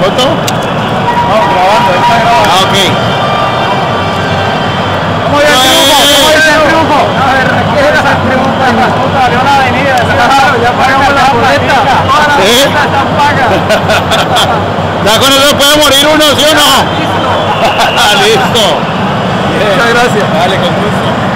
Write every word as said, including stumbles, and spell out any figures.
¿Foto? No, grabando, está grabando. Ah, ok. ¿Cómo dice el triunfo? ¿Cómo dice el triunfo? A ver, ¿qué es el triunfo? Puta, salió la avenida. Claro, ya pagamos la boleta. Todas las ¿Sí? boletas están pagas. Ya con eso puede morir uno, ¿sí o no? Listo. Listo. Muchas gracias. Dale, con gusto.